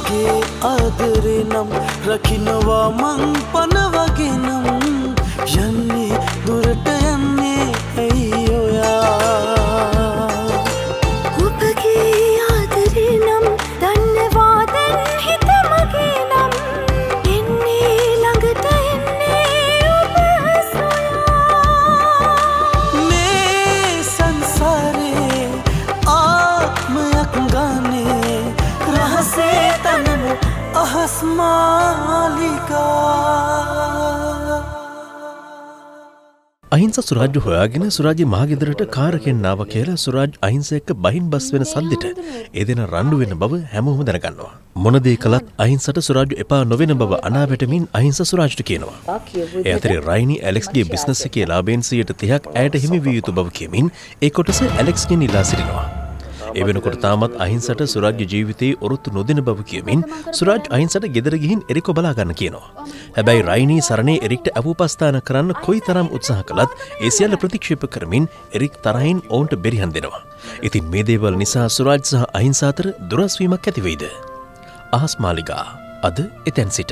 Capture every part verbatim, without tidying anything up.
මගේ ආදරේ නම් රකින්නවා මං පන වගේ නම් යන්නේ දුරට යන්නේ ඇයි ඔයා ඔබගේ ආදරේ නම් දන්නවා දැන් හිත මගේ නම් එන්නේ ළඟට එන්නේ ඔබ සොයා මේ සංසාරේ ආත්මයක් ගානේ රහසේ තනමු අහස් මාලිකා අහිංස සුරාජ් හොයාගෙන සුරාජ් මහගෙදරට කාරකෙන් ආව කියලා සුරාජ් අහිංස එක්ක බහින් බස් වෙන සද්දෙට ඒ දෙන රණ්ඩු වෙන බව හැමෝම දැනගන්නවා. මොන දේ කළත් අහිංසට සුරාජ් එපා නොවන බව අනාවැටමින් අහිංස සුරාජ්ට කියනවා. ඒ අතරේ රයිනි ඇලෙක්ස්ගේ බිස්නස් එකේ ලාභයෙන් සියයට තිහක් ඇයට හිමි විය යුතු බව කියමින් ඒ කොටස ඇලෙක්ස්ගෙන් ඉල්ලා සිටිනවා. ඒ වෙනකොට තාමත් අහිංසට සුරාජ් ජීවිතයේ ඔරොත්තු නොදෙන බව කියමින් සුරාජ් අහිංසට ගෙදර ගිහින් එරික්ව බලා ගන්න කියනවා. හැබැයි රයිනි සරණේ එරික්ට අවුපස්ථාන කරන්න කොයිතරම් උත්සාහ කළත් ඒ සියල්ල ප්‍රතික්ෂේප කරමින් එරික් තරහින් ඔවුන්ට බෙරිහන් දෙනවා. ඉතින් මේ දේවල් නිසා සුරාජ් සහ අහිංස අතර දුරස් වීමක් ඇති වෙයිද? අහස් මාලිගා අද එතෙන් සිට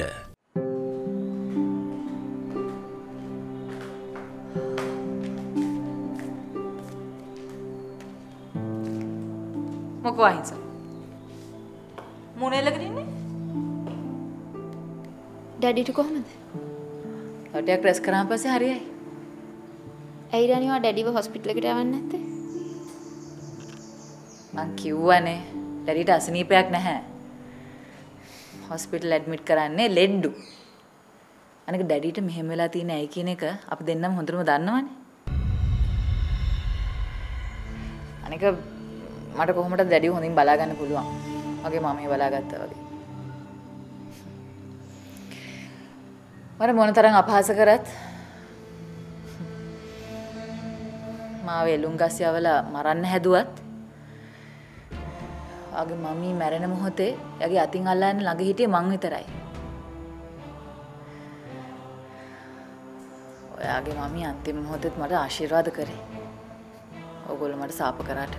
මොකෝ අහිංස මොනේලකට ඉන්නේ ඩැඩිට කොහමද ඩැඩියක් රෙස් කරාන් පස්සේ හරියයි ඇයි රණිවා ඩැඩිව හොස්පිටල් එකට යවන්නේ නැත්තේ මං කිව්වනේ ඩැඩිට අසනීපයක් නැහැ හොස්පිටල් ඇඩ්මිට් කරන්නේ ලෙඩ්ඩු අනික ඩැඩිට මෙහෙම වෙලා තියෙන ඇයි කියන එක අපි දෙන්නම හොඳටම දන්නවනේ අනික මට කොහොමද ඩැඩිව හොඳින් බලා ගන්න පුළුවන්. මගේ මමයි බලාගත්තා වගේ. මට මොන තරම් අපහාස කරත් මාව එළුම් ගස් යවලා මරන්න හැදුවත් ආගේ මමී මැරෙන මොහොතේ යගේ අතින් අල්ලන්න ළඟ හිටියේ මං විතරයි. ඔයාගේ මමී අන්තිම මොහොතේත් මට ආශිර්වාද කරේ. ඕගොල්ලෝ මට සාප කරාට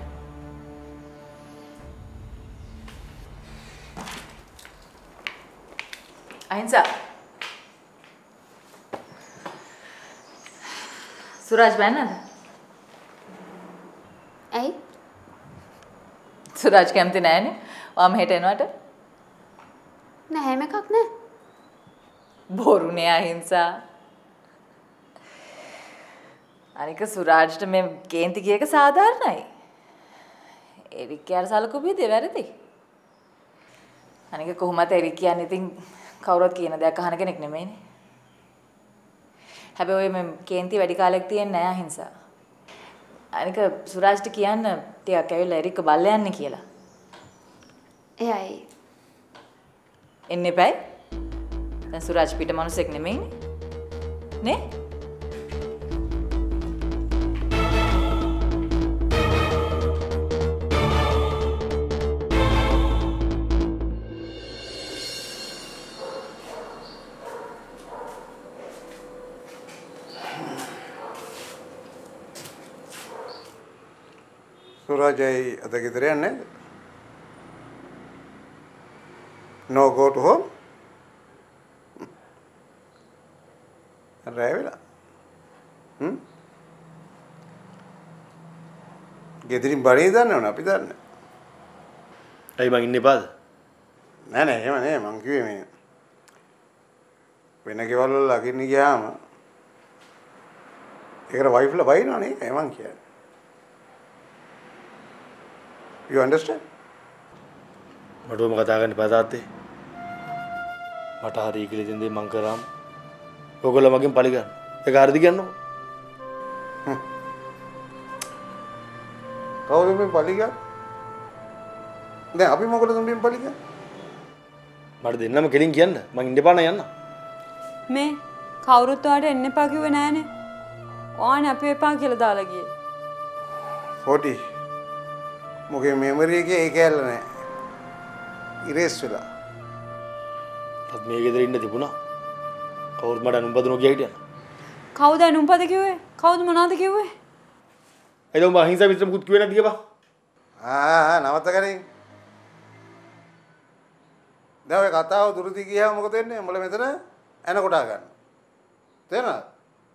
අහිංස සුරාජ් බෑනද? ඇයි? සුරාජ් කැමති නෑනේ. ඔයාම හෙට එනවට? නෑ හැම එකක් නෑ. බොරුනේ අහිංස. අනික සුරාජ්ට මේ කේන්ති කියක සාධාරණයි. එරික් යාර සලකුවේ දෙවැරදි. අනික කොහොමද එරික් කියන්නේ ඉතින් කවුරුත් කියන දෙයක් අහන කෙනෙක් නෙමෙයිනේ. හැබැයි ඔය මේ කේන්ති වැඩි කාලයක් තියෙන්නේ නැහැ අහිංස. අනික සුරාජ්ට කියන්න ටිකක් ඇවිල්ලා එරික්ව බල්ල යන්න කියලා. එයයි. එන්න එපැයි. දැන් සුරාජ් පිට මිනිසෙක් නෙමෙයිනේ. නේ? සුරාජයි අද ගෙදර යන්නේ නැද්ද? No go to home? රැ වෙලා. හ්ම්? ගෙදරින් බණේ දන්නවනේ අපි දන්නේ. ඇයි මං ඉන්නේ පාද? නෑ නෑ එහෙම නෑ මං කිව්වේ මේ වෙන ගෙවල් වල ලගින්න ගියාම ඒකට වයිෆ්ලා බයිනවනේ ඒකයි මං කියන්නේ. You understand? මට ඔම කතා කරන්න එපා තාත්තේ. මට හරි කියලා දෙන්නේ මං කරාම ඔයගොල්ලෝ මගෙන් පලි ගන්න. ඒක හරිද කියන්නකො? කවුද මේ පලි ගන්න? දැන් අපි මොකටද මේ පලි ගන්න? මට දෙන්නම කෙලින් කියන්න. මං ඉන්න එපා න යන්න. මේ කවුරුත් ඔයාලට එන්න එපා කිව්වේ නෑනේ. ඔයානේ අපි එපා කියලා දාලා ගියේ. forty මොකේ මෙමරි එකේ ඒක ඇල්ල නෑ. ඉරේස් වෙලා. අත් මේ ගෙදර ඉන්න තිබුණා. කවුරුත් මට අනුම්පද නොකිය හිටියා. කවුද අනුම්පද කිව්වේ? කවුද මොනවද කිව්වේ? එදොම අහිංසා මිත්‍ර මුකුත් කිව්වේ නැද්ද කියපන්. ආ ආ නවත්ත ගනින්. දැන් ඔය කතාව දුරදි ගියාම මොකද වෙන්නේ? උඹලා මෙතන එන කොටා ගන්න. තේරෙනවද?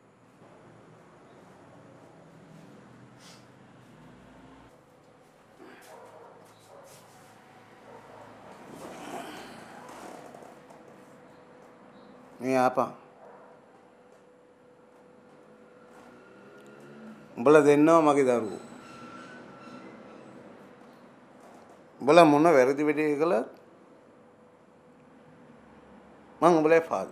මේ ආපන්. උඹලා දෙන්නව මගේ දරුවෝ. උඹලා මොන වැරදි වැඩේ කළත් මං උඹලා ෆාදර්.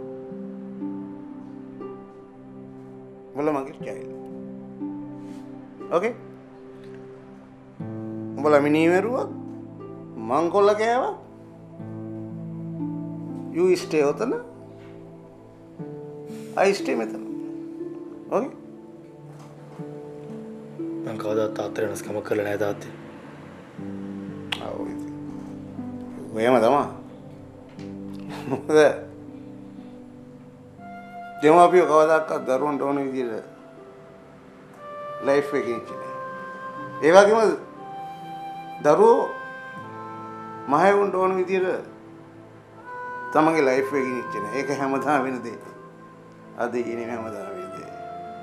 උඹලා මගේ චයිල්ඩ්. ඕකේ? උඹලා මිනී මරුවා මං කොල්ල කෑවා. you stay ඔතන. I stay මෙතන. ඕකේ? මං කවදාවත් තාත්තට වෙනස්කම කරලා නැහැ තාත්තේ. ආ ඔය. ඔයම තමයි. මොකද දෙමාපියෝ කවදාකවත් දරුවන්ට ඕන විදිහට ලයිෆ් එකකින් ඉන්නේ. ඒ වගේම දරුවෝ මහයුන්ට ඕන විදිහට තමන්ගේ ලයිෆ් එකකින් ඉන්නේ. ඒක හැමදාම වෙන දෙයක්. අද ඉන්නේ හැමදාම වෙන දෙයක්.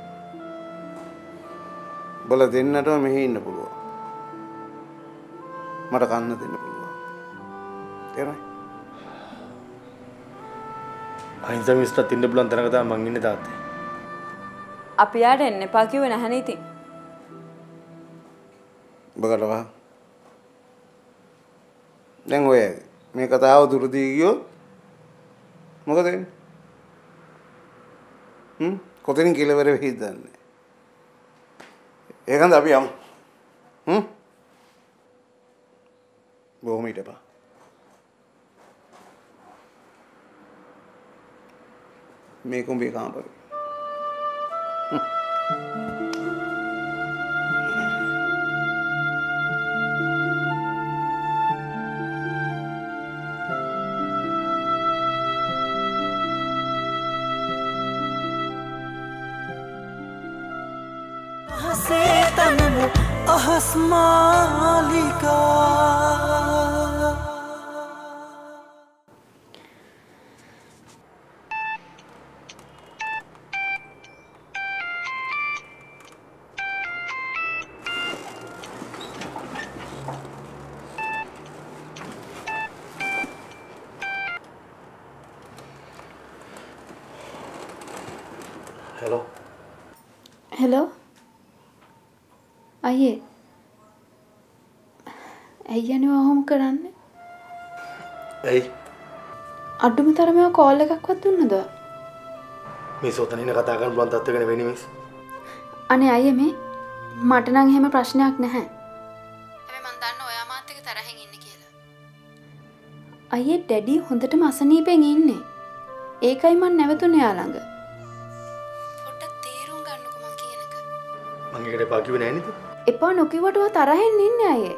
බල දෙන්නටම මෙහි ඉන්න පුළුවන්. මට කන්න දෙන්න පුළුවන්. තේරුණා? අහිංසක මිස්ටර් තින්න බුලන් තැනක තමයි මං ඉන්නේ තාත්තේ. අපි යාට එන්න එපා කිව්වේ නැහනේ ඉතින්. බගලවා. දැන් ඔය මේ කතාව දුරදී ගියොත් මොකද වෙන්නේ? හ්ම් කොතනින් කෙලවර වෙයිද දන්නේ. ඒකන්ද අපි යමු. හ්ම් බොහොම හිටපන්. මේ කුඹේ කාමරේ. हसे तनम अहस मालिका හෙලෝ. හෙලෝ අයියේ ඇයි යන්නේ ඔහොම කරන්නේ? ඇයි? අඩුම තරමේ කෝල් එකක්වත් දුන්නද? මේ සෝතන ඉන්න කතා කරන්න පුළුවන් තත්ත්වයක නෙවෙයි මිස්. අනේ අයියේ මේ මට නම් එහෙම ප්‍රශ්නයක් නැහැ. හැබැයි මං දන්න ඔයා මාත් එක්ක තරහෙන් ඉන්නේ කියලා. අයියේ ඩැඩි හොඳටම අසනීපෙන් ඉන්නේ. ඒකයි මං නැවතුනේ යා ළඟ. පොඩ්ඩක් තේරුම් ගන්නකො මං කියන එක. මං ඒකට එපා කිව්වේ නෑ නේද? එපා නොකියවට ඔයා තරහෙන් ඉන්නේ අයියේ.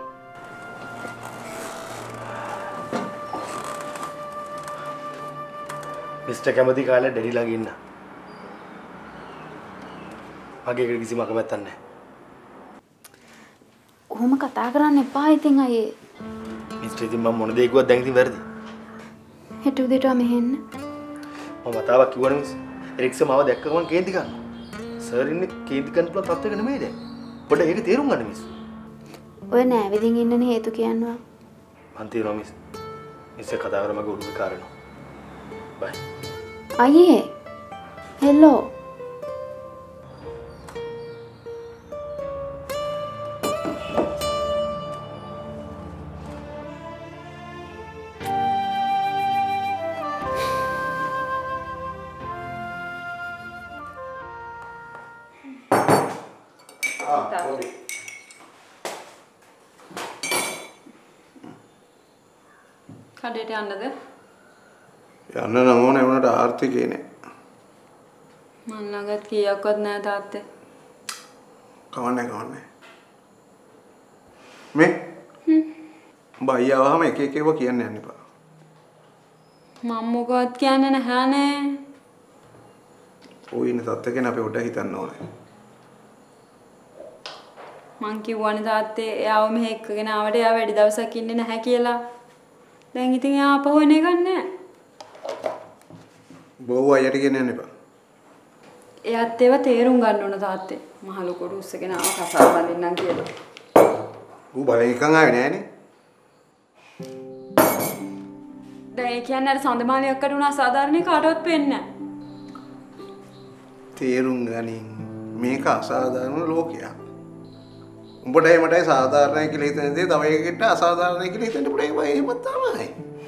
මිස්ටර් කැමති කාලේ ඩැඩි ළඟ ඉන්න. මගේ ඒකට කිසිම අකමැත්තක් නැහැ. කොහොම කතා කරන්න එපා ඉතින් අයියේ. මිස්ටර් ඉතින් මම මොන දේ කිව්වත් දැන් ඉතින් වැරදි. හෙට උදේට මෙහෙ එන්න. මම වතාවක් කිව්වනේ මිස්. එරික්ස් මාව දැක්ක ගමන් කේන්ති ගන්නවා. සර් ඉන්නේ කේන්ති ගන්න පුළුවන් තත්ත්වයක නෙමෙයි දැන්. පොඩ්ඩක් ඒක තේරුම් ගන්න මිස්. ඔය නෑවිදින් ඉන්නනේ හේතු කියනවා. මන් තේරෙනවා මිස්. මිස් කතා කරා මගේ උඩුවේ කාරණා. බයි. අයියේ. හෙලෝ. කඩේට යන්නද? යන්න නම් ඕනේ වුණාට ආර්ථිකේ නෑ. මන් ළඟත් කීයක්වත් නෑ තාත්තේ. කවන්නේ කවන්නේ. මේ බයි ආවම එක එක ඒවා කියන්න යන්න එපා. මම මොකවත් කියන්නේ නැහනේ. ඔය ඉන්න තත්ත්වකෙන් අපි උඩ හිතන්න ඕනේ. මං කිව්වනේ තාත්තේ එයාව මෙහෙ එක්කගෙන ආවට එයා වැඩි දවසක් ඉන්නේ නැහැ කියලා. දැන් ඉතින් එයා ආපහු එන එකක් නැහැ. බොව්ව අයට කියන යන්න එපා. එයාත් ඒව තේරුම් ගන්න ඕන තාත්තේ. මහ ලොකුට උස්සගෙන ආව කසාද බඳින්නම් කියලා. ඌ බලෙන් එකන් ආවේ නෑනේ. දැන් ඒ කියන්නේ අර සඳමාලියක් අකට උනා අසාධාරණේ කාටවත් පේන්නේ නැහැ. තේරුම් ගනින් මේක අසාධාරණ ලෝකයක්. උඹටයි මටයි සාධාරණයි කියලා හිතන දේ තව එකකට අසාධාරණයි කියලා හිතන්න පුළුවන් ඒවා එහෙම තමයි.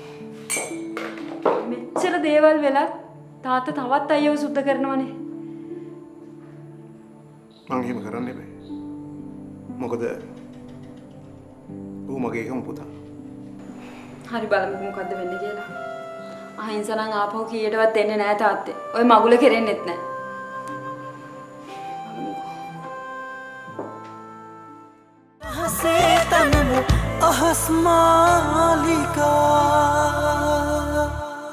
මෙච්චර දේවල් වෙලත් තාත්තා තවත් අයියව සුද්ධ කරනවනේ. මං එහෙම කරන්න බෑ. මොකද ඌ මගේ එකම පුතා. හරි බලමුකෝ මොකද්ද වෙන්නේ කියලා. අහිංසනම් ආපහු කීයටවත් එන්නේ නැහැ තාත්තේ. ඔය මගුල කෙරෙන්නෙත් නැහැ. हसे तनम अहस मालिका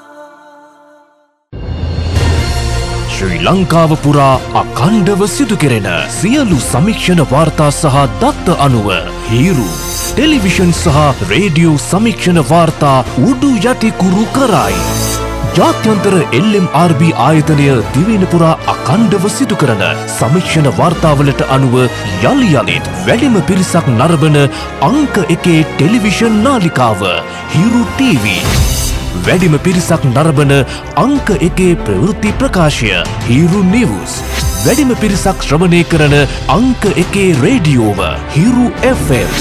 ශ්‍රී ලංකාව පුරා අඛණ්ඩව සිදු කෙරෙන සියලු සමීක්ෂණ වාර්තා සහ දත්ත අනුව හිරු ටෙලිවිෂන් සහ රේඩියෝ සමීක්ෂණ වාර්තා උඩු යටි කුරු කරයි. ජාත්‍යන්තර එල් එම් ආර් බී ආයතනය දිවයින පුරා අඛණ්ඩව සිදු කරන සමීක්ෂණ වාර්තාවලට අනුව යලි යලිත් වැඩිම පිරිසක් නරඹන අංක එකේ ටෙලිවිෂන් නාලිකාව හිරු ටීවී. වැඩිම පිරිසක් නරඹන අංක එකේ ප්‍රවෘත්ති ප්‍රකාශය හිරු නිවුස්. වැඩිම පිරිසක් ශ්‍රවණය කරන අංක එකේ රේඩියෝව හිරු එෆ් එම්.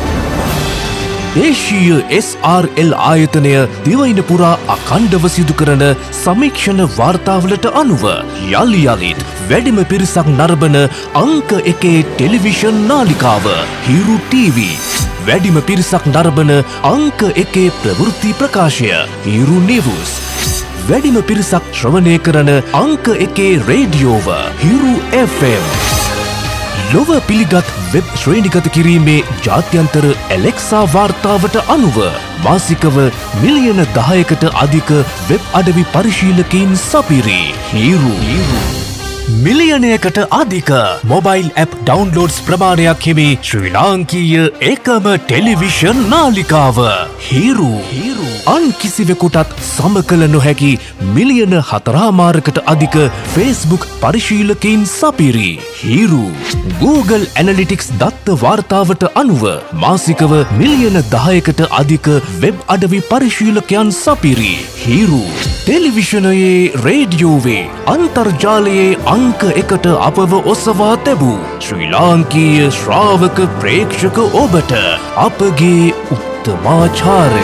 දේශීය එස් ආර් එල් ආයතනය දිවයින පුරා අඛණ්ඩව සිදු කරන සමීක්ෂණ වාර්තාවලට අනුව යලි යලිත් වැඩිම පිරිසක් නරඹන අංක එකේ ටෙලිවිෂන් නාලිකාව හිරු ටීවී. වැඩිම පිරිසක් නරඹන අංක එකේ ප්‍රවෘත්ති ප්‍රකාශය හිරු නිවුස්. වැඩිම පිරිසක් ශ්‍රවණය කරන අංක එකේ රේඩියෝව හිරු එෆ් එම්. ලොව පිළිගත් වෙබ් ශ්‍රේණිගත කිරීමේ ජාත්‍යන්තර ඇලෙක්සා වාර්තාවට අනුව මාසිකව මිලියන දහයකට අධික වෙබ් අඩවි පරිශීලකයින් සපිරි හිරු. මිලියනයකට අධික මොබයිල් ඇප් ඩවුන්ලෝඩ්ස් ප්‍රමාණයක් හිමි ශ්‍රී ලාංකීය එකම ටෙලිවිෂන් නාලිකාව හිරු. අන් කිසිවෙකුටත් සම කළ නොහැකි මිලියන හතරමාරකට අධික ෆේස්බුක් පරිශීලකයින් සපිරි හිරු. Google Analytics දත්ත වාර්තාවට අනුව මාසිකව මිලියන දහයකට අධික වෙබ් අඩවි පරිශීලකයන් සපිරි හිරු. ටෙලිවිෂනයේ රේඩියෝවේ අන්තර්ජාලයේ අංක එකට අපව ඔසවා තැබූ ශ්‍රී ලාංකීය ශ්‍රාවක ප්‍රේක්ෂක ඔබට අපගේ උත්තමාචාරය.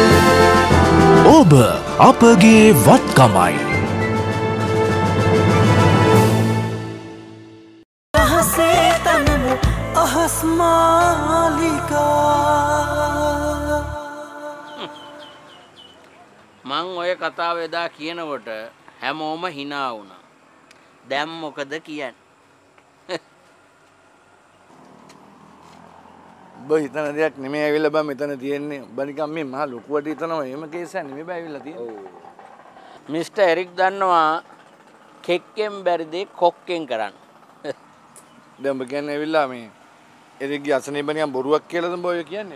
ඔබ අපගේ වත්කමයි. हसे तनम अहस मालिका මං ඔය කතාව එදා කියනකොට හැමෝම hina වුණා. දැන් මොකද කියන්නේ? ඔබ හිතන දෙයක් නෙමෙයි ඇවිල්ලා බං මෙතන තියෙන්නේ. ඔබ නිකන් මේ මහ ලොකුවට හිතනවා. එහෙම කේසයක් නෙමෙයි බං ඇවිල්ලා තියෙන්නේ. ඔව්. මිස්ටර් එරික් දන්නවා කෙක්කෙන් බැරි දේ කොක්කෙන් කරන්න. දැන් ඔබ කියන්නේ ඇවිල්ලා මේ එරික්ගේ අසනීප නිකන් බොරුවක් කියලාද ඔබ ඔය කියන්නේ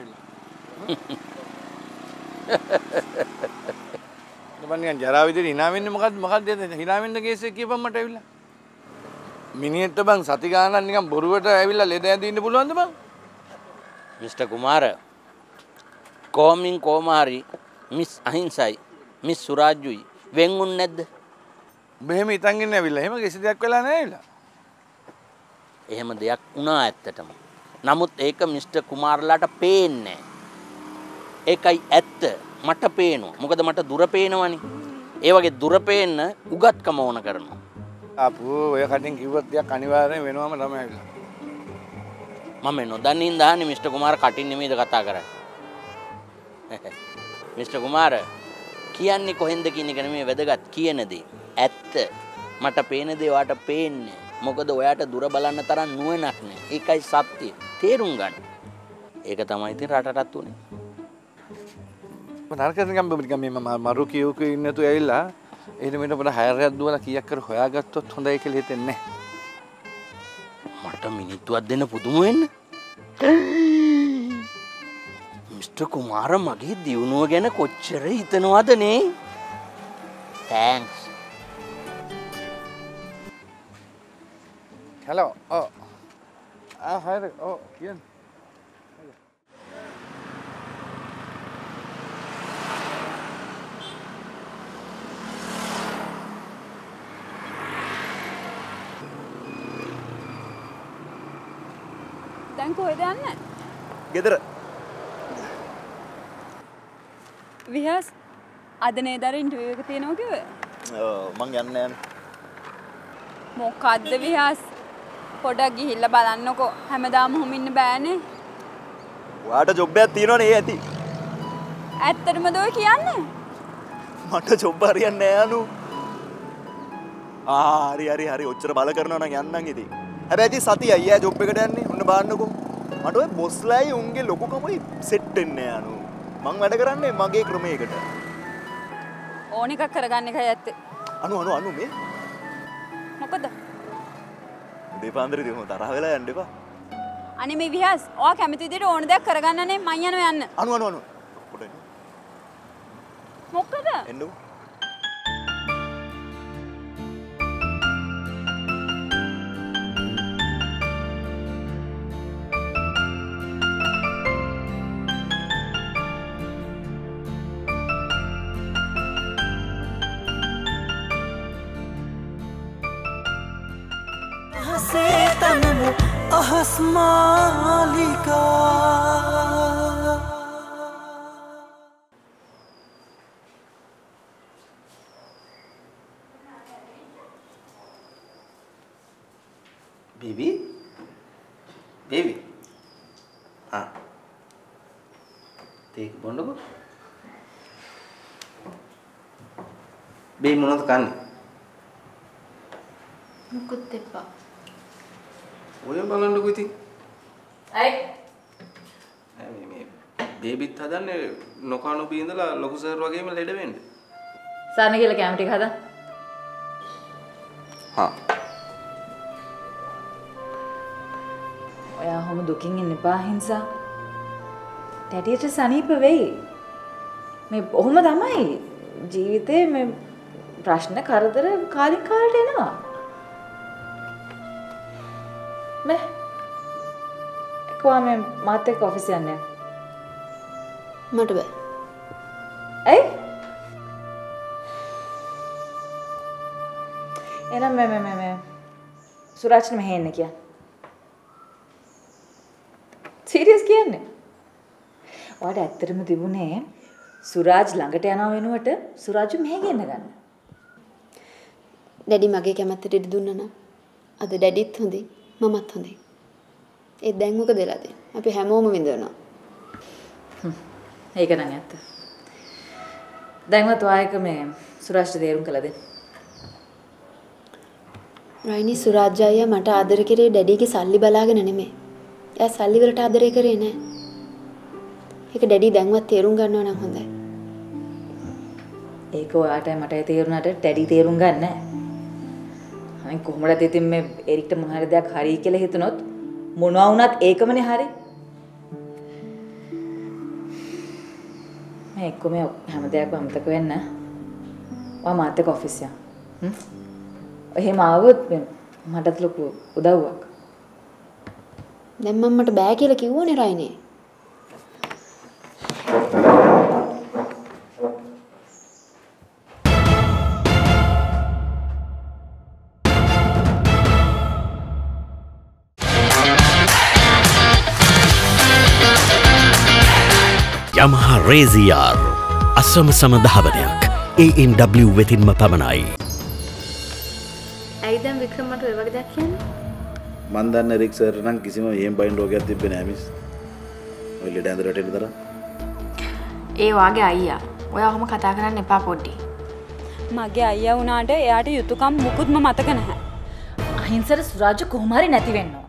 ඇවිල්ලා? ඔබ නිකන් ජරා විදිහට hina වෙන්නේ මොකද්ද මොකද්ද hina වෙන්න කේස් එක කියපන් මට ඇවිල්ලා. මිනිහෙක්ට බං සති ගානක් නිකන් බොරුවට ඇවිල්ලා ලෙඩ ඇඳ ඉන්න පුළුවන්ද බං? මිස්ටර් කුමාර කොමින් කොමාරි මිස් අහිංසයි මිස් සුරාජ්ජුයි වෙන්ුන් නැද්ද? ඔබ එහෙම හිතන් ඉන්නේ ඇවිල්ලා. එහෙම කිසි දෙයක් වෙලා නැහැ ඇවිල්ලා. එහෙම දෙයක් වුණා ඇත්තටම. නමුත් ඒක මිස්ටර් කුමාරලාට පේන්නේ නැහැ. ඒකයි ඇත්ත. මට පේනවා. මොකද මට දුර පේනවනේ. ඒ වගේ දුර පේන්න උගත්කම ඕන කරනවා. අපෝ ඔය කටින් කිව්වත් දෙයක් අනිවාර්යෙන් වෙනවම තමයි ඇවිල්ලා. මම නොදන්නින් දාන්නේ මිස්ටර් කුමාර කටින් නෙමෙයිද කතා කරන්නේ. මිස්ටර් කුමාර කියන්නේ කොහෙන්ද කියන එක නෙමෙයි වැදගත් කියන දේ. ඇත්ත. මට පේන දේ ඔයාට පේන්නේ. මොකද ඔයාට දුර බලන්න තරම් නුවණක් නැහැ. ඒකයි සත්‍ය. තේරුම් ගන්න. ඒක තමයි ඉතින් රටටත් උනේ. මම නරකද නිකන් නිකන් මේ මරු කියුක ඉන්න තු ඇවිල්ලා එහෙනම් මෙන්න පොඩ හයරයක් දුවලා කීයක් කර හොයාගත්තොත් හොඳයි කියලා හිතෙන්නේ නැහැ. මට මිනිත්තුවක් දෙන්න පුදුම වෙන්න. මිස්ටර් මිස්ටර් කුමාර මගේ දියුණුව ගැන කොච්චර හිතනවද නේ? තෑන්ක්ස්. හලෝ. ඔව්. ආ හරි. ඔව් කියන්න. දැන් කොහෙද යන්නේ? ගෙදර. විහස් අද නේද අර ඉන්ටර්විව් එක තියෙනවා කිව්වේ? ඔව් මං යන්නේ යන්නේ. මොකද්ද විහස්? පොඩක් ගිහිල්ලා බලන්නකෝ. හැමදාම හොම ඉන්න බෑනේ. ඔයාට ජොබ් එකක් තියෙනවනේ ඒ ඇති. ඇත්තටමද ඔය කියන්නේ? මට ජොබ් හරියන්නේ නෑ අනු. ආ හරි හරි හරි ඔච්චර බල කරනවා නම් යන්නම් ඉතින්. හැබැයි ඉතින් සතියයි ඈ ජොබ් එකට යන්නේ. ඔන්න බලන්නකෝ. මට ඔය බොස්ලායි උන්ගේ ලොකුකමයි සෙට් වෙන්නේ නෑ අනු. මං වැඩ කරන්නේ මගේ ක්‍රමයකට. ඕන එකක් කරගන්න එකයි ඇත්තේ. අනු අනු අනු මේ මොකද? දෙපාන්දරේ දෙමු තරහ වෙලා යන්න එපා. අනේ මේ විහස් ඔයා කැමති විදිහට ඕන දෙයක් කරගන්නනේ මං යනවා යන්න. අනු අනු අනු. පොඩ එන්න. මොකද? එන්නු. අහසේ තනමු අහස් මාලිකා. Baby? Baby? Ah. Take bondoko. Baby මොනවද කන්නේ? මුකුත් එපා. ඔය බලන්නකෝ ඉතින්. ඇයි? මේ මේ බේබිත් හදන්නේ නොකනොබී ඉඳලා ලොකු සර් වගේම ලෙඩ වෙන්න. සරණ කියලා කැම ටික හදා. හා. ඔයා හැම දුකින් ඉන්න එපා හින්සා. ඩැඩියට සනීප වෙයි. මේ ඔහොම තමයි ජීවිතේ මේ ප්‍රශ්න කරදර කාලින් කාලට එනවා. මේ කොහොම මාත් එක්ක ඔෆිස් යන්නේ? මට බෑ. ඇයි? එනම් මේ මේ මේ මේ සුරාජ්ට මෙහෙ එන්න කිය. සීරියස් කියන්නේ? ඔයාට ඇත්තටම තිබුණේ සුරාජ් ළඟට යනව වෙනුවට සුරාජ්ව මෙහෙ ගෙන්න ගන්න. ඩැඩි මගේ කැමැත්තට ඉඩ දුන්නා නම් අද ඩැඩිත් හොඳයි මමත් හොඳයි. ඒ දැන් මොකද වෙලාද? අපි හැමෝම විඳවනවා. ඒක නම් ඇත්ත. දැන්වත් ඔයා එක මේ සුරාජ්ට තේරුම් කළද? රයිනි සුරාජ් අයියා මට ආදර කරේ ඩැඩිගේ සල්ලි බලාගෙන නෙමෙයි. එයා සල්ලි වලට ආදරේ කරේ නෑ. ඒක ඩැඩි දැන්වත් තේරුම් ගන්නවා නම් හොඳයි. ඒක ඔයාට මට තේරුණාට ඩැඩි තේරුම් ගන්න නෑ. අනේ කොහොමද ඉතින් මේ එරික්ට මොන හරි දෙයක් හරි කියලා හිතනොත් මොනවා වුණත් ඒකමනේ හරි. මේ එක්ක මේ හැම දෙයක්ම අමතක වෙන්න. ඔයා මාත් එක්ක ඔෆිස් යන්න. හ්ම්. එහෙම ආවොත් මටත් ලොකු උදව්වක්. දැන් මම මට බෑ කියලා කිව්වනේ රයිනේ. Yamaha Razor අසම සම දහවනයක් A M W වෙතින්ම පමණයි. ඇයි දැන් වික්‍රම මට ඔය වගේ දෙයක් කියන්නේ? මන් දන්නේ රික් සර් නම් කිසිම එහෙම බයින් රෝගයක් තිබ්බේ නෑ මිස්. ඔය ලෙඩ ඇඳට එන්න තරම්. ඒ වාගේ අයියා. ඔයා ඔහොම කතා කරන්න එපා පොඩ්ඩි. මගේ අයියා වුණාට එයාට යුතුයකම් මුකුත්ම මතක නැහැ. අහිංසක සුරාජ් කොහොම හරි නැති වෙන්න ඕන.